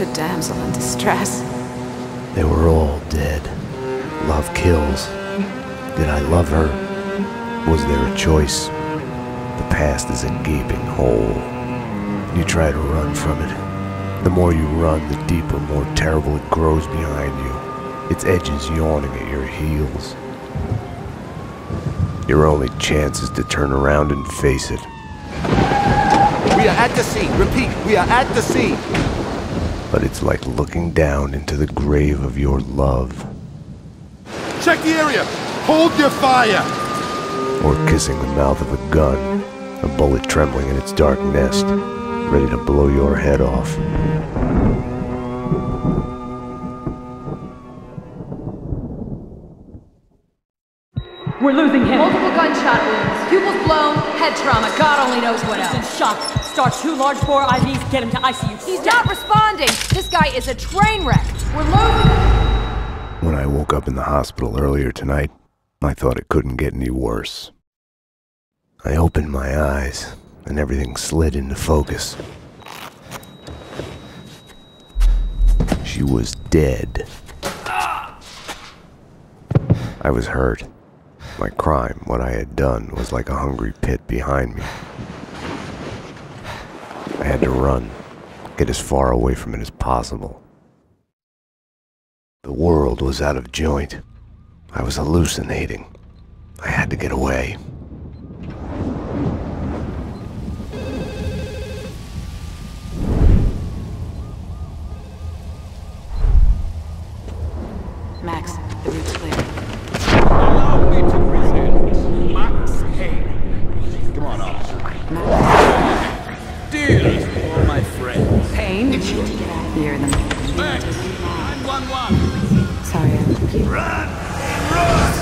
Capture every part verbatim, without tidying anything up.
a damsel in distress. They were all dead. Love kills. Did I love her? Was there a choice? The past is a gaping hole. You try to run from it. The more you run, the deeper, more terrible it grows behind you. Its edges yawning at your heels. Your only chance is to turn around and face it. We are at the scene. Repeat, we are at the scene. But it's like looking down into the grave of your love. Check the area! Hold your fire! Or kissing the mouth of a gun, a bullet trembling in its dark nest, ready to blow your head off. We're losing him. Multiple gunshot wounds. Pupils blown, head trauma. God only knows what He's else. in shock. Start two large bore I Vs, get him to I C U. He's not responding. This guy is a train wreck. We're losing him. When I woke up in the hospital earlier tonight, I thought it couldn't get any worse. I opened my eyes, and everything slid into focus. She was dead. I was hurt. My crime, what I had done, was like a hungry pit behind me. I had to run, get as far away from it as possible. The world was out of joint. I was hallucinating. I had to get away. Max, the route's clear. Allow me to present Max Payne. Come on, officer. Max, Dearest of all my friends. Payne, you need to get out of here in the morning. Max, nine one one. Sorry, I left you. Run! Run!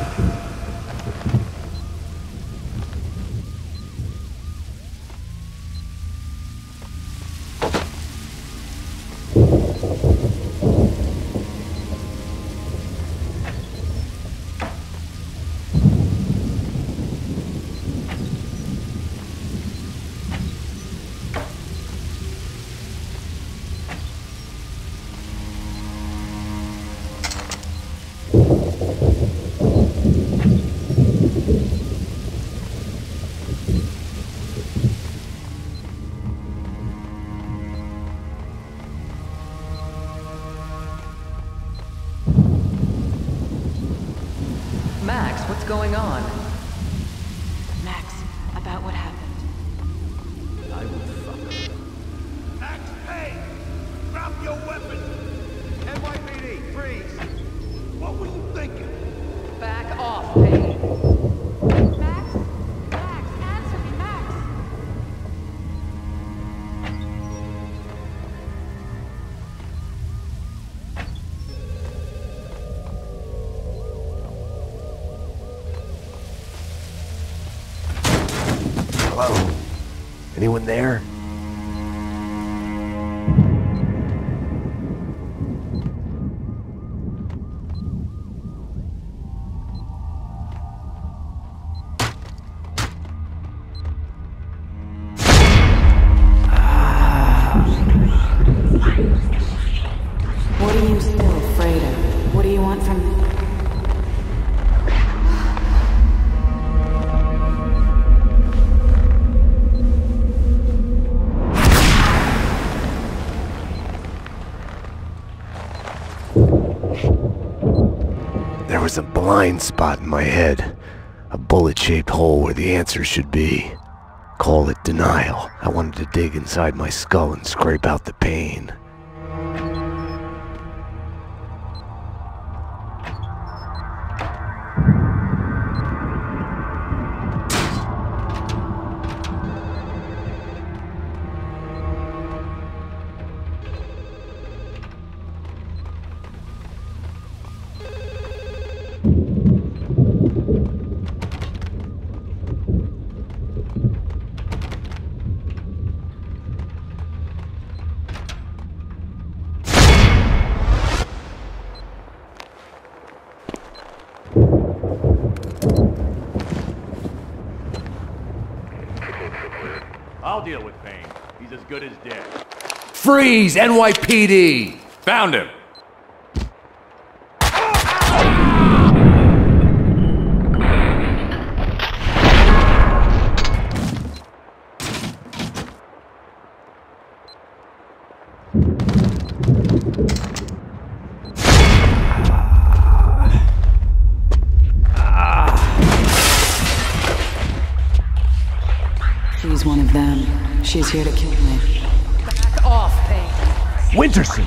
Max, what's going on? Max, about what happened. I will fuck her. Max Payne! Drop your weapon! N Y P D, freeze! What were you thinking? Back off, Payne. Max? Max, answer me, Max. Hello? Anyone there? What are you still afraid of? What do you want from me? There was a blind spot in my head, a bullet-shaped hole where the answer should be. Call it denial. I wanted to dig inside my skull and scrape out the pain. I'll deal with Payne. He's as good as dead. Freeze, N Y P D! Found him. He's one of them. She's here to kill me. Back off, Payne. Winterson!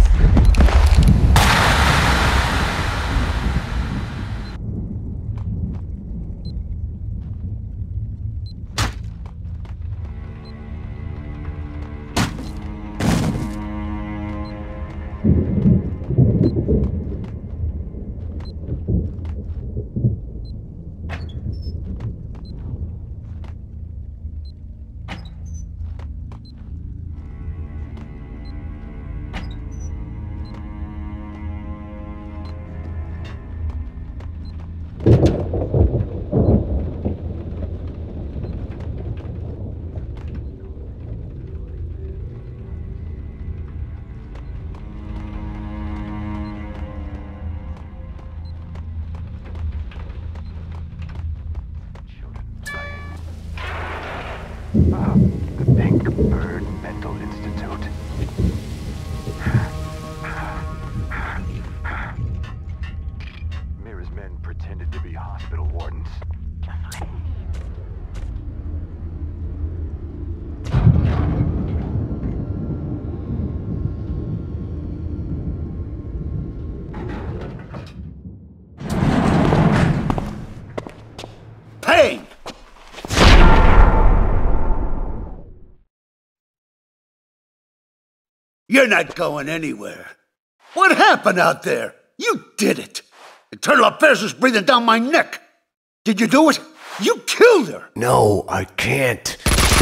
The Pink Bird Mental Institute. Mira's men pretended to be hospital wardens. Payne! You're not going anywhere. What happened out there? You did it. Internal affairs was breathing down my neck. Did you do it? You killed her. No, I can't.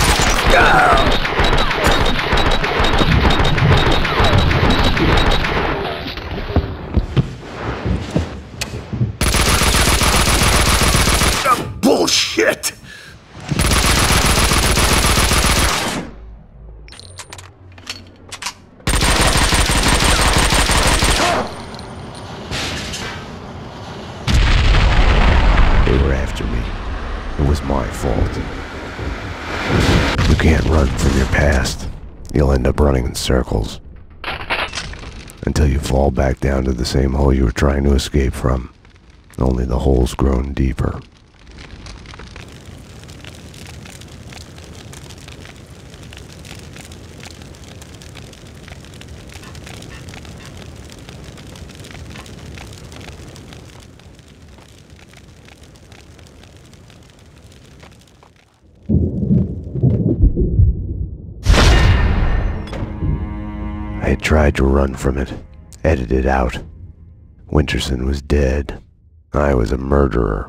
Ah, bullshit. They were after me. It was my fault. You can't run from your past. You'll end up running in circles. Until you fall back down to the same hole you were trying to escape from. Only the hole's grown deeper. I had tried to run from it, edit it out. Winterson was dead. I was a murderer.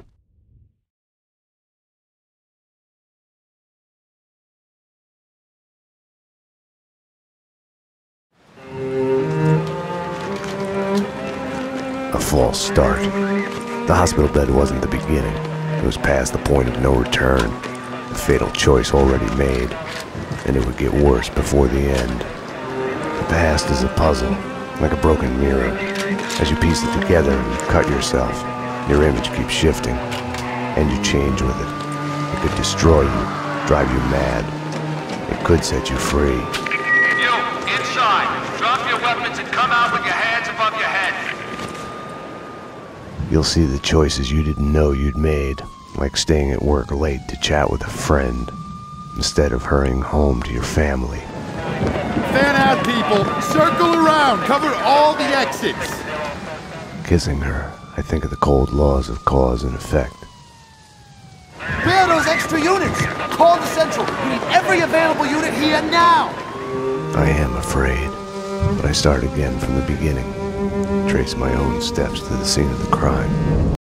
A false start. The hospital bed wasn't the beginning. It was past the point of no return. The fatal choice already made. And it would get worse before the end. The past is a puzzle, like a broken mirror. As you piece it together and you cut yourself, your image keeps shifting, and you change with it. It could destroy you, drive you mad. It could set you free. You, inside. Drop your weapons and come out with your hands above your head. You'll see the choices you didn't know you'd made, like staying at work late to chat with a friend, instead of hurrying home to your family. Fan out, people. Circle around. Cover all the exits. Kissing her, I think of the cold laws of cause and effect. Where are those extra units? Call the Central. We need every available unit here now. I am afraid, but I start again from the beginning. Trace my own steps to the scene of the crime.